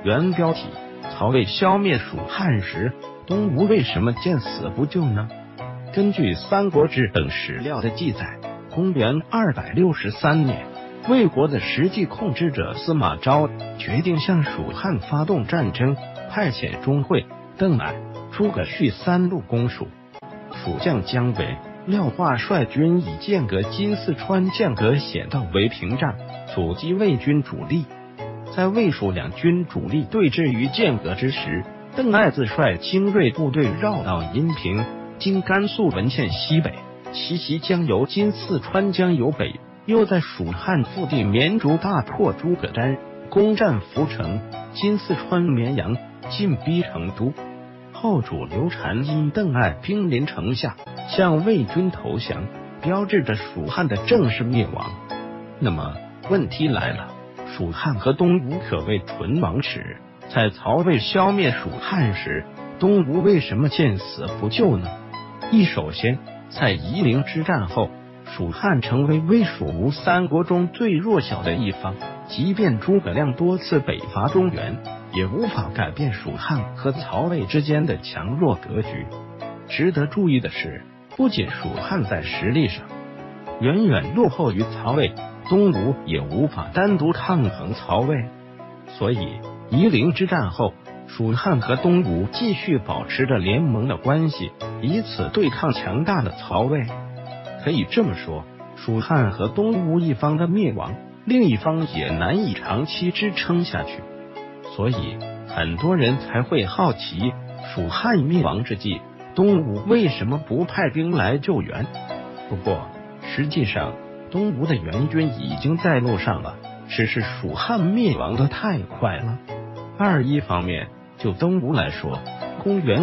原标题：曹魏消灭蜀汉时，东吴为什么见死不救呢？根据《三国志》等史料的记载，公元263年，魏国的实际控制者司马昭决定向蜀汉发动战争，派遣钟会、邓艾、诸葛绪三路攻蜀。蜀将姜维、廖化率军以剑阁金四川剑阁险道为屏障，阻击魏军主力。在魏蜀两军主力对峙于剑阁之时，邓艾自率精锐部队绕道阴平，经甘肃文献西北，奇袭江由今四川江由北，又在蜀汉腹地绵竹大破诸葛瞻，攻占涪城（今四川绵阳），进逼成都。后主刘禅因邓艾兵临城下，向魏军投降，标志着蜀汉的正式灭亡。那么问题来了，蜀汉和东吴可谓唇亡齿，在曹魏消灭蜀汉时，东吴为什么见死不救呢？首先，在夷陵之战后，蜀汉成为魏蜀吴三国中最弱小的一方，即便诸葛亮多次北伐中原，也无法改变蜀汉和曹魏之间的强弱格局。值得注意的是，不仅蜀汉在实力上远远落后于曹魏，东吴也无法单独抗衡曹魏。所以夷陵之战后，蜀汉和东吴继续保持着联盟的关系，以此对抗强大的曹魏。可以这么说，蜀汉和东吴一方的灭亡，另一方也难以长期支撑下去。所以很多人才会好奇，蜀汉灭亡之际，东吴为什么不派兵来救援？不过实际上东吴的援军已经在路上了，只是蜀汉灭亡的太快了。一方面，就东吴来说，公元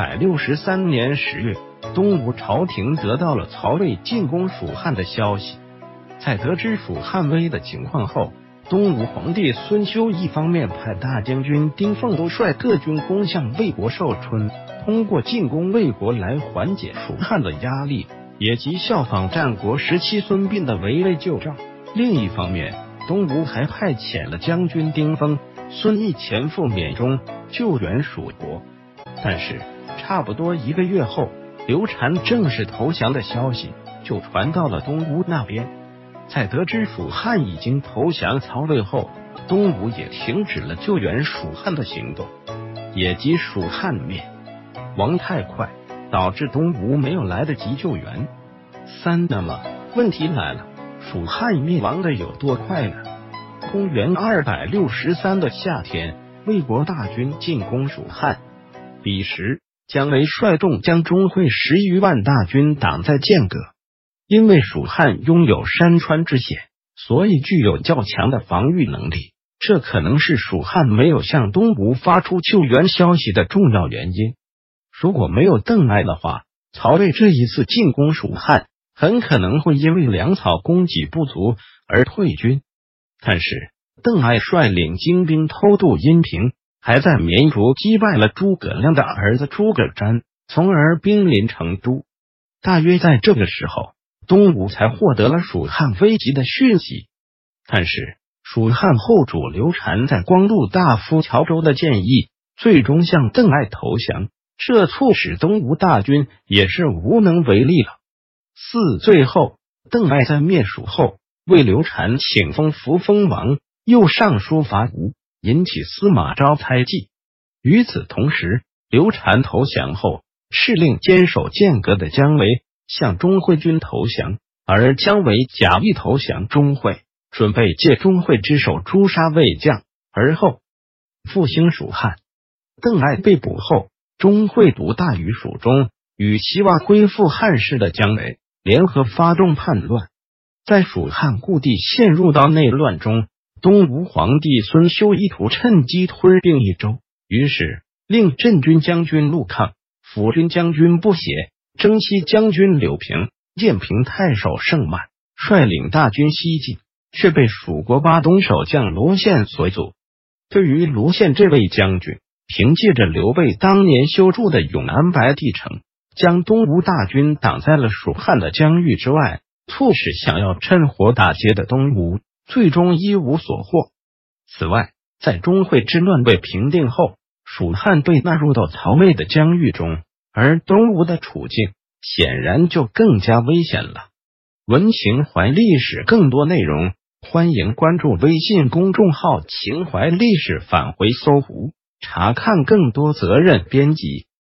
263年10月，东吴朝廷得到了曹魏进攻蜀汉的消息。在得知蜀汉危的情况后，东吴皇帝孙休一方面派大将军丁奉都率各军攻向魏国寿春，通过进攻魏国来缓解蜀汉的压力，也即效仿战国时期孙膑的围魏救赵。另一方面，东吴还派遣了将军丁丰、孙毅前赴缅中救援蜀国。但是差不多1个月后，刘禅正式投降的消息就传到了东吴那边。在得知蜀汉已经投降曹魏后，东吴也停止了救援蜀汉的行动，也即蜀汉灭亡太快，导致东吴没有来得及救援。那么问题来了，蜀汉灭亡的有多快呢？公元263的夏天，魏国大军进攻蜀汉，彼时姜维率众将钟会10余万大军挡在剑阁。因为蜀汉拥有山川之险，所以具有较强的防御能力，这可能是蜀汉没有向东吴发出救援消息的重要原因。如果没有邓艾的话，曹魏这一次进攻蜀汉很可能会因为粮草供给不足而退军。但是邓艾率领精兵偷渡阴平，还在绵竹击败了诸葛亮的儿子诸葛瞻，从而兵临成都。大约在这个时候，东吴才获得了蜀汉危急的讯息。但是蜀汉后主刘禅在光禄大夫乔州的建议，最终向邓艾投降，这促使东吴大军也是无能为力了。最后邓艾在灭蜀后，为刘禅请封扶风王，又上书伐吴，引起司马昭猜忌。与此同时，刘禅投降后，敕令坚守剑阁的姜维向钟会军投降，而姜维假意投降钟会，准备借钟会之手诛杀魏将，而后复兴蜀汉。邓艾被捕后，钟会独大于蜀中，与希望恢复汉室的姜维联合发动叛乱。在蜀汉故地陷入到内乱中，东吴皇帝孙休意图趁机吞并益州，于是令镇军将军陆抗、辅军将军不协、征西将军柳平、建平太守盛曼率领大军西进，却被蜀国巴东守将罗宪所阻。对于罗宪这位将军，凭借着刘备当年修筑的永安白帝城，将东吴大军挡在了蜀汉的疆域之外，促使想要趁火打劫的东吴最终一无所获。此外， 在钟会之乱被平定后，蜀汉被纳入到曹魏的疆域中，而东吴的处境显然就更加危险了。文情怀历史更多内容，欢迎关注微信公众号“情怀历史返回搜狐”，查看更多责任编辑。